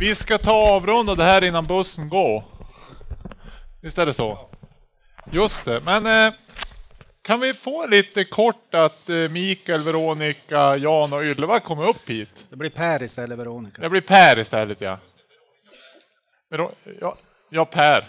Vi ska ta avrunda det här innan bussen går. Visst är det så? Just det, men kan vi få lite kort att Mikael, Veronica, Jan och Ylva kommer upp hit? Det blir Per istället, Veronica. Det blir Per istället, ja. Ja, Per.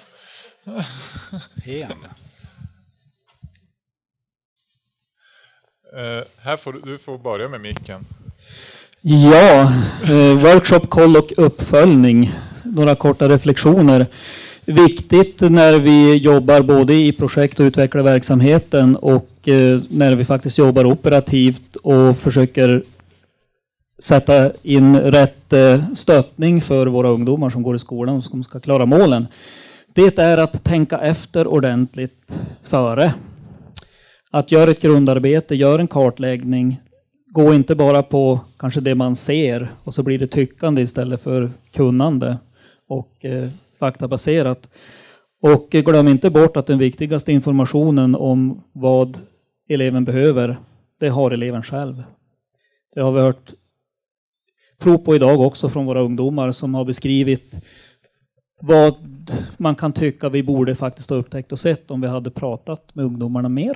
Här får du får börja med micken. Ja, workshop, koll och uppföljning. Några korta reflektioner. Viktigt när vi jobbar både i projekt och utvecklar verksamheten och när vi faktiskt jobbar operativt och försöker sätta in rätt stöttning för våra ungdomar som går i skolan och som ska klara målen. Det är att tänka efter ordentligt före. Att göra ett grundarbete, göra en kartläggning. Gå inte bara på kanske det man ser och så blir det tyckande istället för kunnande och faktabaserat. Och glöm inte bort att den viktigaste informationen om vad eleven behöver, det har eleven själv. Det har vi hört prov på idag också från våra ungdomar som har beskrivit vad man kan tycka vi borde faktiskt ha upptäckt och sett om vi hade pratat med ungdomarna mer.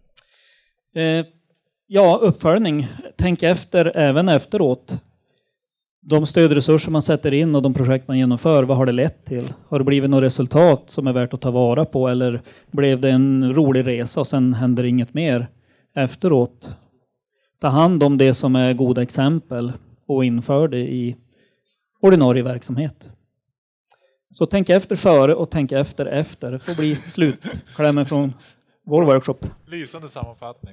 Ja, uppföljning. Tänk efter även efteråt. De stödresurser man sätter in och de projekt man genomför, vad har det lett till? Har det blivit något resultat som är värt att ta vara på eller blev det en rolig resa och sen händer inget mer efteråt? Ta hand om det som är goda exempel och inför det i ordinarie verksamhet. Så tänk efter före och tänk efter. Det får bli slutklämmen från vår workshop. Lysande sammanfattning.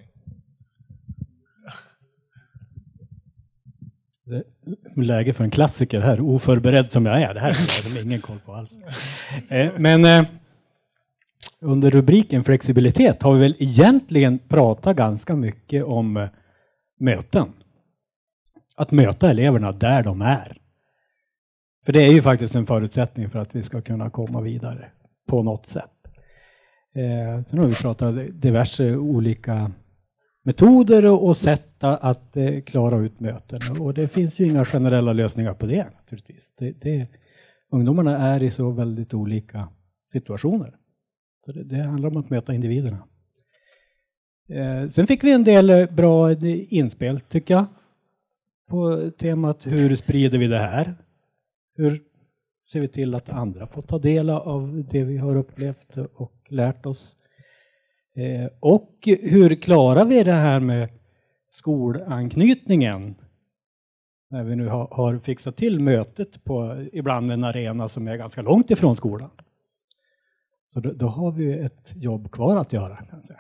Det är läge för en klassiker här, oförberedd som jag är. Det här är ingen koll på alls. Men under rubriken flexibilitet har vi väl egentligen pratat ganska mycket om möten. Att möta eleverna där de är. För det är ju faktiskt en förutsättning för att vi ska kunna komma vidare på något sätt. Sen har vi pratat diverse olika metoder och sätt att klara ut möten. Och det finns ju inga generella lösningar på det naturligtvis. Ungdomarna är i så väldigt olika situationer. Så det handlar om att möta individerna. Sen fick vi en del bra inspel tycker jag. På temat hur sprider vi det här? Hur ser vi till att andra får ta del av det vi har upplevt och lärt oss? Och hur klarar vi det här med skolanknytningen? När vi nu har fixat till mötet på ibland en arena som är ganska långt ifrån skolan. Så då har vi ett jobb kvar att göra kan jag säga.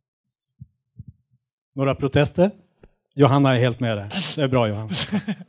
Några protester? Johanna är helt med det. Det är bra Johanna.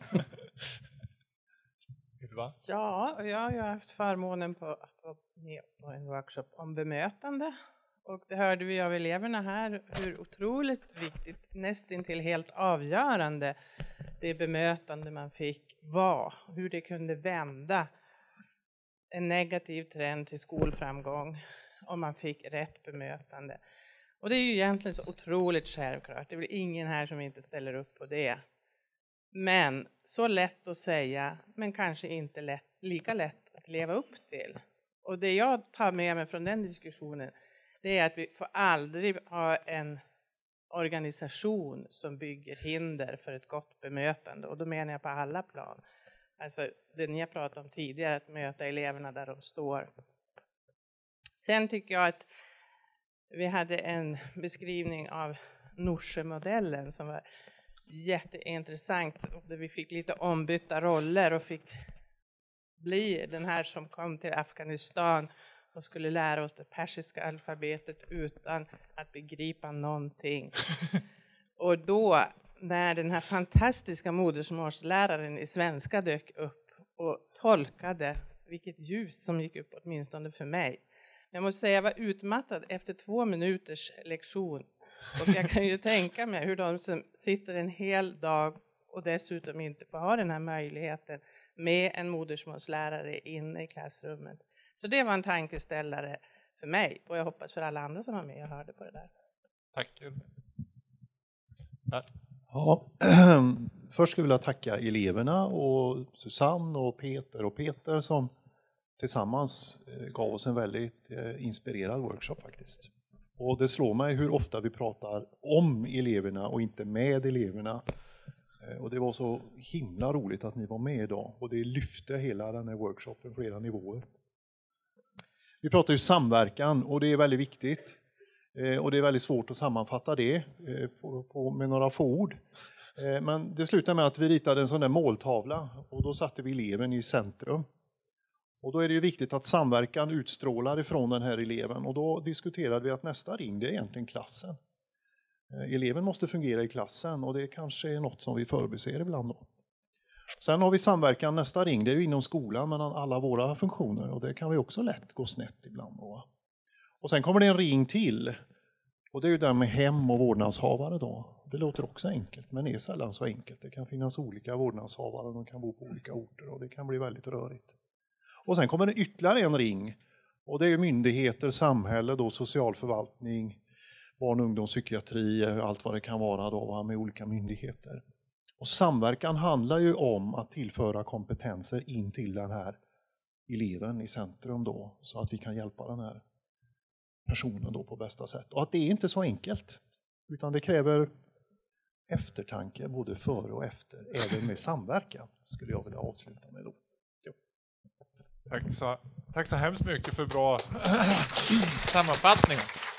Ja, jag har ju haft förmånen på en workshop om bemötande. Och det hörde vi av eleverna här hur otroligt viktigt, nästintill helt avgörande det bemötande man fick var. Hur det kunde vända en negativ trend till skolframgång om man fick rätt bemötande. Och det är ju egentligen så otroligt självklart. Det blir ingen här som inte ställer upp på det. Men så lätt att säga, men kanske inte lika lätt att leva upp till. Och det jag tar med mig från den diskussionen, det är att vi får aldrig ha en organisation som bygger hinder för ett gott bemötande. Och då menar jag på alla plan. Alltså det ni har pratat om tidigare, att möta eleverna där de står. Sen tycker jag att vi hade en beskrivning av Norsjö-modellen som var jätteintressant. Där vi fick lite ombytta roller och fick bli den här som kom till Afghanistan och skulle lära oss det persiska alfabetet utan att begripa någonting. Och då när den här fantastiska modersmålsläraren i svenska dök upp och tolkade vilket ljus som gick upp åtminstone för mig. Jag måste säga jag var utmattad efter 2 minuters lektion. Och jag kan ju tänka mig hur de som sitter en hel dag och dessutom inte får ha den här möjligheten med en modersmålslärare inne i klassrummet. Så det var en tankeställare för mig och jag hoppas för alla andra som var med och hörde på det där. Tack. Ja, Först skulle jag vilja tacka eleverna och Susanne och Peter som tillsammans gav oss en väldigt inspirerad workshop faktiskt. Och det slår mig hur ofta vi pratar om eleverna och inte med eleverna. Och det var så himla roligt att ni var med idag och det lyfte hela den här workshopen på flera nivåer. Vi pratar ju samverkan och det är väldigt viktigt. Och det är väldigt svårt att sammanfatta det med några få ord. Men det slutade med att vi ritade en sån där måltavla och då satte vi eleven i centrum. Och då är det ju viktigt att samverkan utstrålar ifrån den här eleven och då diskuterade vi att nästa ring det är egentligen klassen. Eleven måste fungera i klassen och det kanske är något som vi förbiser ibland då. Sen har vi samverkan nästa ring, det är ju inom skolan mellan alla våra funktioner och det kan vi också lätt gå snett ibland då. Och sen kommer det en ring till och det är ju där med hem och vårdnadshavare då. Det låter också enkelt men är sällan så enkelt. Det kan finnas olika vårdnadshavare och de kan bo på olika orter och det kan bli väldigt rörigt. Och sen kommer det ytterligare en ring och det är myndigheter, samhälle, då, socialförvaltning, barn- och ungdomspsykiatri, allt vad det kan vara då, med olika myndigheter. Och samverkan handlar ju om att tillföra kompetenser in till den här eleven i centrum då, så att vi kan hjälpa den här personen då på bästa sätt. Och att det är inte så enkelt, utan det kräver eftertanke både före och efter, även med samverkan, skulle jag vilja avsluta med då. Jo. Tack så hemskt mycket för bra sammanfattning.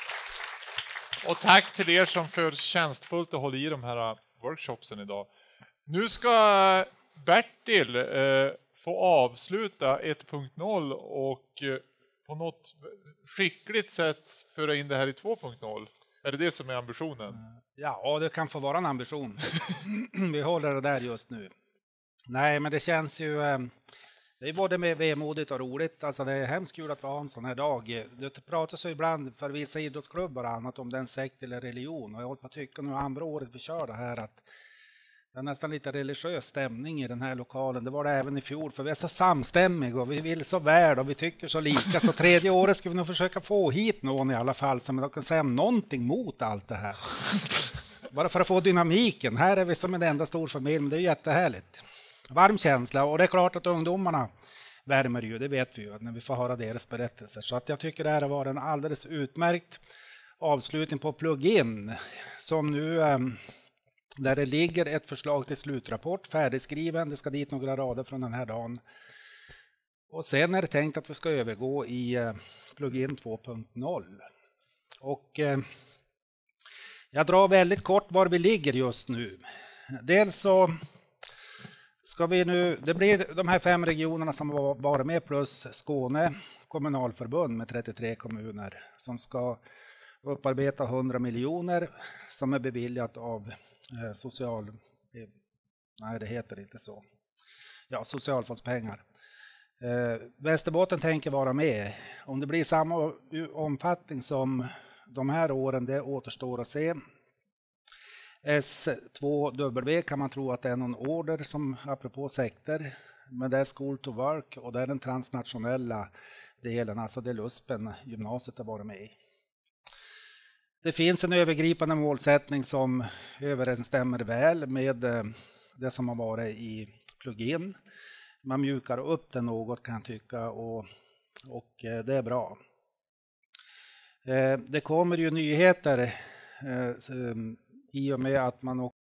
Och tack till er som förtjänstfullt håller i de här workshopsen idag. Nu ska Bertil få avsluta 1.0 och på något skickligt sätt föra in det här i 2.0. Är det som är ambitionen? Ja, det kan få vara en ambition. Vi håller det där just nu. Nej, men det känns ju... Det är både med vemodigt och roligt. Alltså det är hemskt kul att vi har en sån här dag. Det pratas ju ibland för vissa idrottsklubbar och annat om den sekt eller religion. Och jag håller på att tycka nu andra året vi kör det här att det är nästan lite religiös stämning i den här lokalen. Det var det även i fjol för vi är så samstämmiga och vi vill så väl och vi tycker så lika. Så tredje året ska vi nog försöka få hit någon i alla fall som kan säga någonting mot allt det här. Bara för att få dynamiken. Här är vi som en enda stor familj men det är jättehärligt. Varm känsla och det är klart att ungdomarna värmer ju, det vet vi ju när vi får höra deras berättelser. Så att jag tycker det här var en alldeles utmärkt avslutning på plugin som nu där det ligger ett förslag till slutrapport färdigskriven. Det ska dit några rader från den här dagen. Och sen är det tänkt att vi ska övergå i plugin 2.0. Och jag drar väldigt kort var vi ligger just nu. Dels så ska vi nu, det blir de här 5 regionerna som var med plus Skåne kommunalförbund med 33 kommuner som ska upparbeta 100 miljoner som är beviljat av socialfondspengar. Västerbotten tänker vara med. Om det blir samma omfattning som de här åren, det återstår att se. S2W kan man tro att det är någon order som apropå sektor, men det är School to Work och det är den transnationella delen, alltså det Luspen gymnasiet har varit med i. Det finns en övergripande målsättning som överensstämmer väl med det som har varit i plugin. Man mjukar upp det något kan jag tycka och det är bra. Det kommer ju nyheter i och med att man